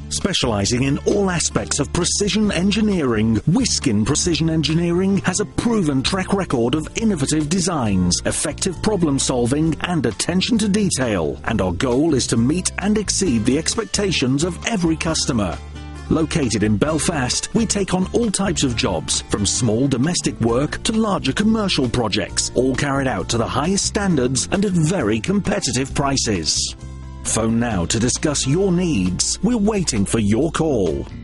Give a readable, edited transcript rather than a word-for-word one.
Specializing in all aspects of precision engineering, Whiskin Precision Engineering has a proven track record of innovative designs, effective problem solving and attention to detail. And our goal is to meet and exceed the expectations of every customer. Located in Belfast, we take on all types of jobs, from small domestic work to larger commercial projects, all carried out to the highest standards and at very competitive prices. Phone now to discuss your needs. We're waiting for your call.